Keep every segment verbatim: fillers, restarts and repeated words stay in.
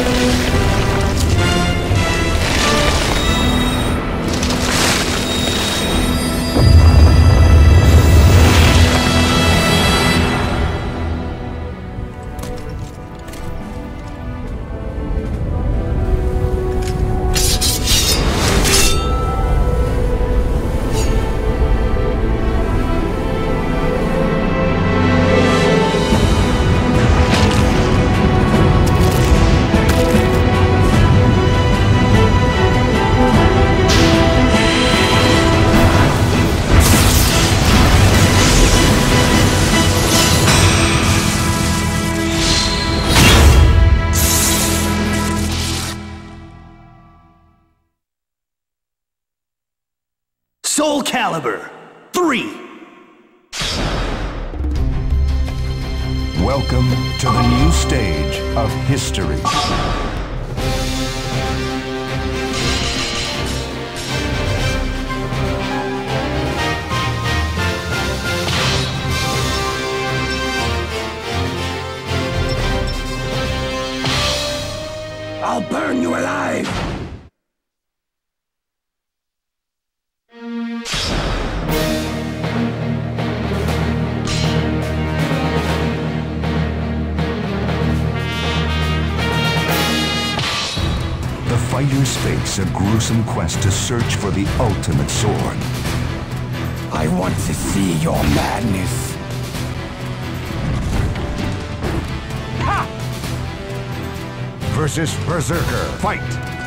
Soulcalibur three. Welcome to the new stage of history. I'll burn you alive! Fighters face a gruesome quest to search for the ultimate sword. I want to see your madness. Ha! Versus Berserker. Fight!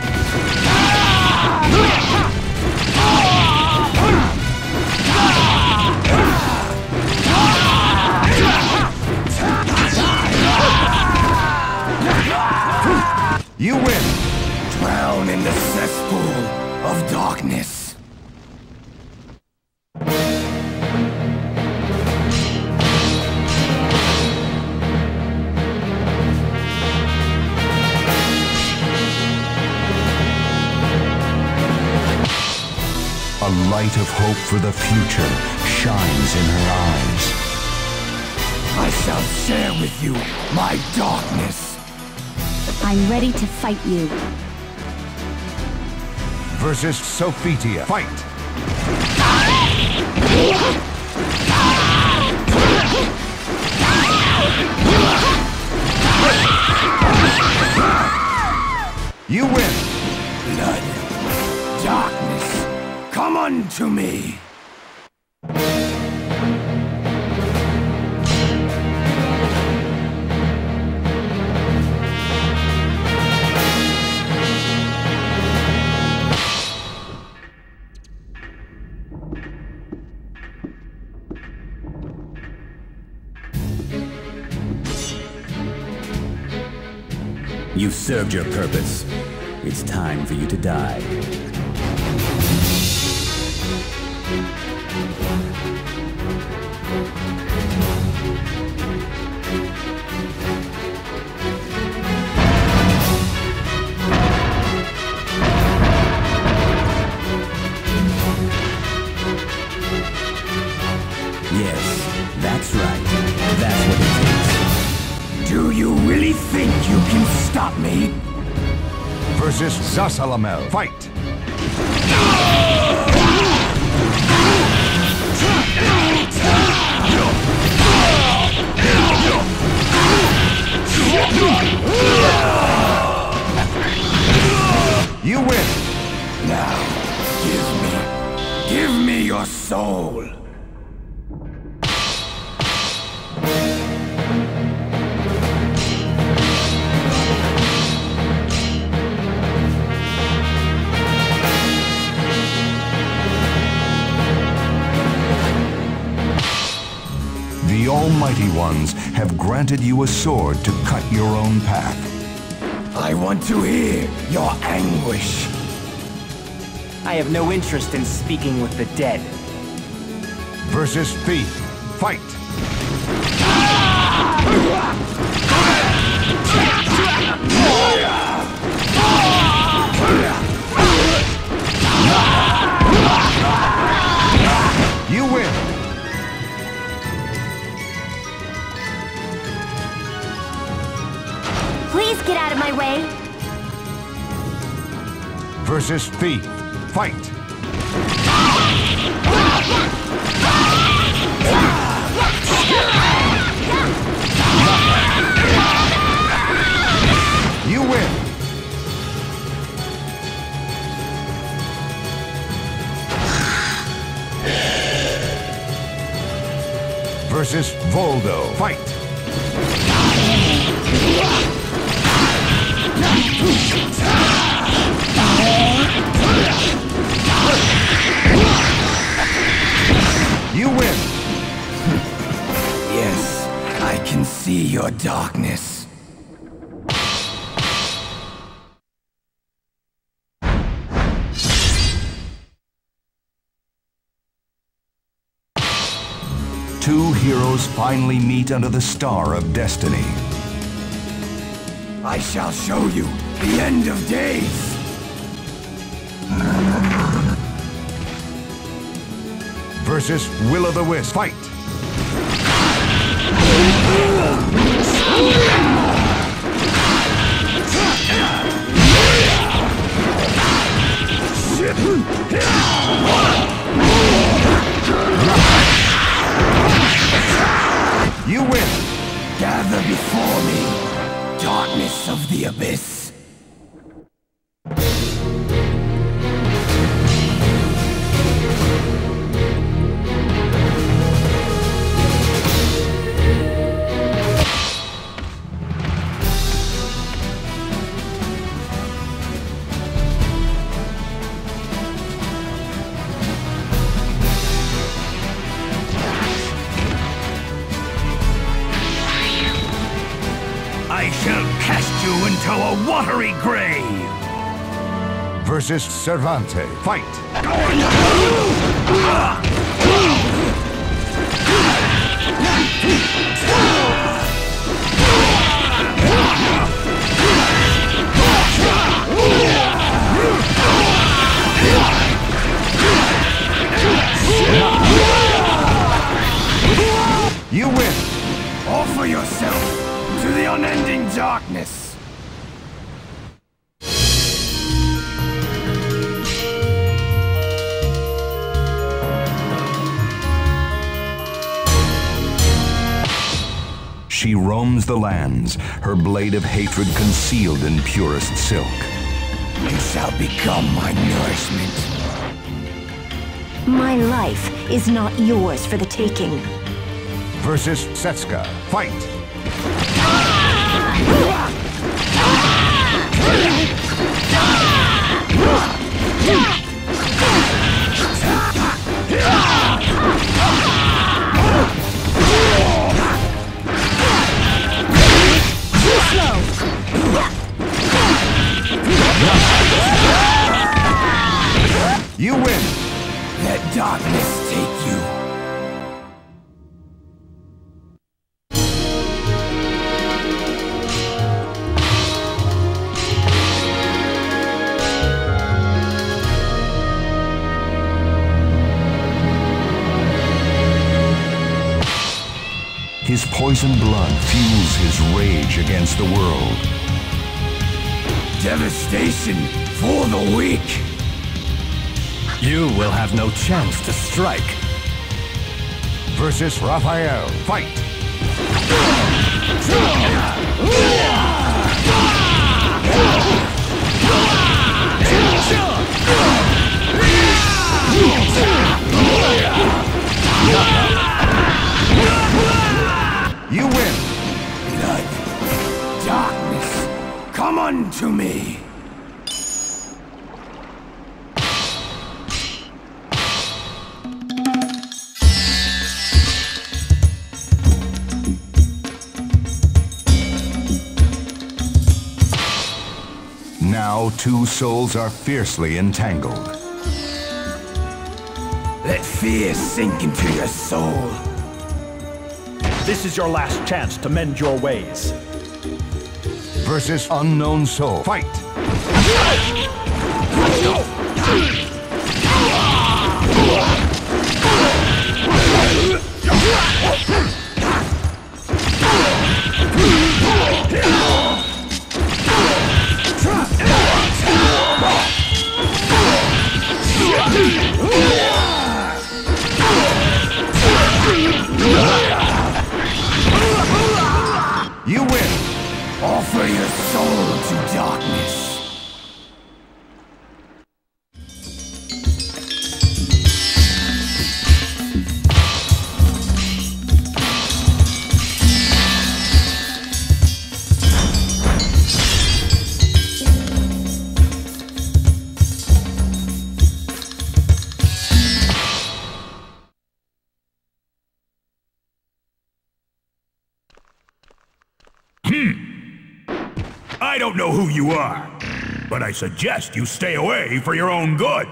You win! Drown in the cesspool of darkness. A light of hope for the future shines in her eyes. I shall share with you my darkness. I'm ready to fight you. Versus Sophia. Fight! You win! Blood, darkness, come unto me! You've served your purpose. It's time for you to die. Yes, that's right. That's what it takes. Do you really think you can stop me? Versus Zasalamel. Fight! You win! Now, give me, give me your soul! The Almighty Ones have granted you a sword to cut your own path. I want to hear your anguish. I have no interest in speaking with the dead. Versus Thief. Fight! You win! Please get out of my way. versus Thief. Fight! You win! Versus Voldo. Fight! You win! Yes, I can see your darkness. Two heroes finally meet under the star of destiny. I shall show you the end of days. Versus Will-O-The-Wisp. Fight! You win! Gather before me, darkness of the abyss. I shall cast you into a watery grave! Versus Cervante. Fight! You win! Offer yourself to the unending darkness. She roams the lands, her blade of hatred concealed in purest silk. You shall become my nourishment. My life is not yours for the taking. Versus Setsuka. Fight! You win! Let darkness take you. His poisoned blood fuels his rage against the world. Devastation for the weak. You will have no chance to strike. Versus Raphael. Fight! You win! Blood, darkness, come unto me. Now two souls are fiercely entangled. Let fear sink into your soul. This is your last chance to mend your ways. Versus Unknown Soul. Fight! don't know who you are, but I suggest you stay away for your own good.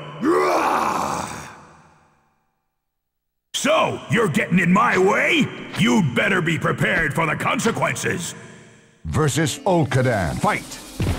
So, you're getting in my way? You'd better be prepared for the consequences. Versus Olkadan. Fight!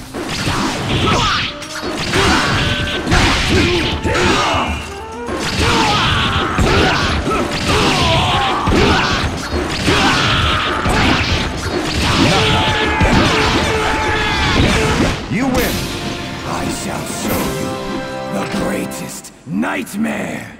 You win! I shall show you the greatest nightmare!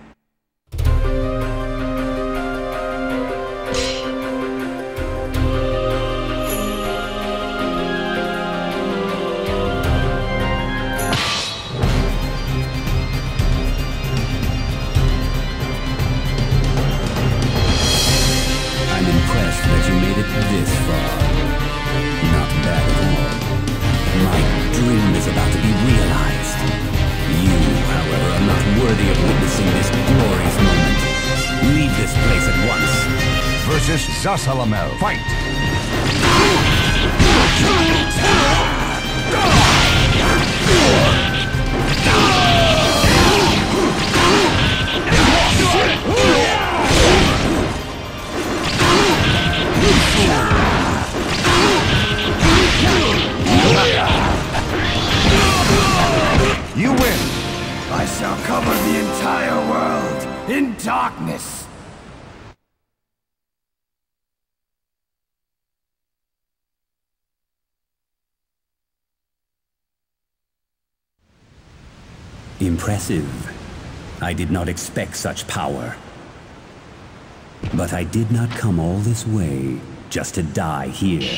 I'm impressed that you made it this far. Not bad at all. My dream is about to be realized. You, however, are not worthy of witnessing this glorious moment. Leave this place at once. Versus Zasalamel. Fight! You win! I shall cover the entire world in darkness! Impressive. I did not expect such power. But I did not come all this way just to die here.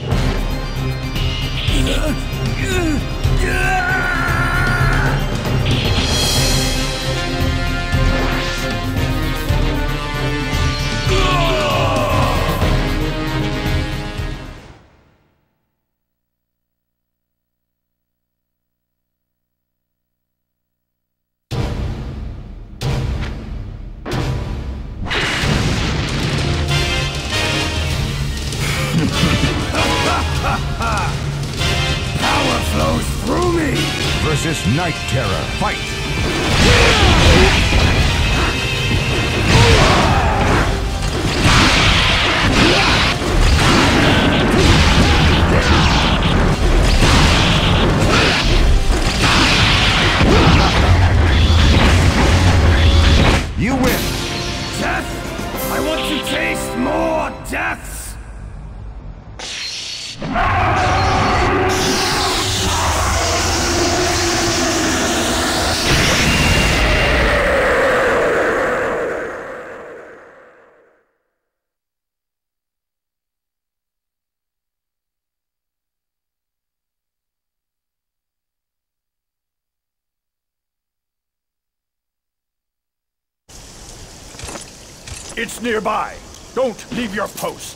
Power flows through me! Versus Night Terror. Fight! You win! Death! I want to taste more deaths! It's nearby. Don't leave your post.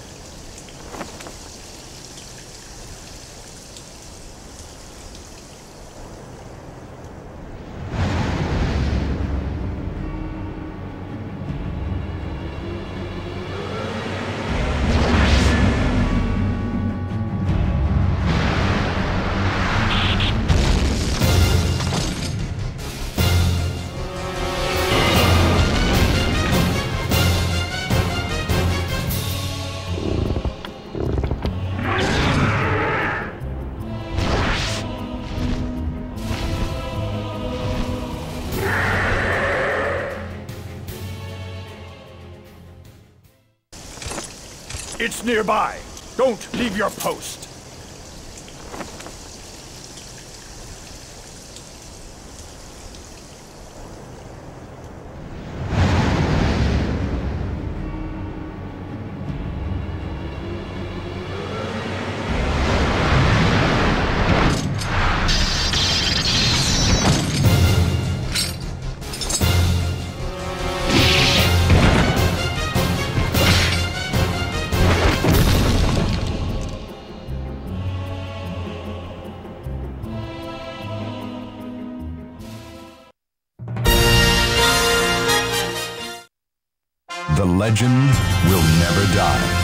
It's nearby. Don't leave your post. The legend will never die.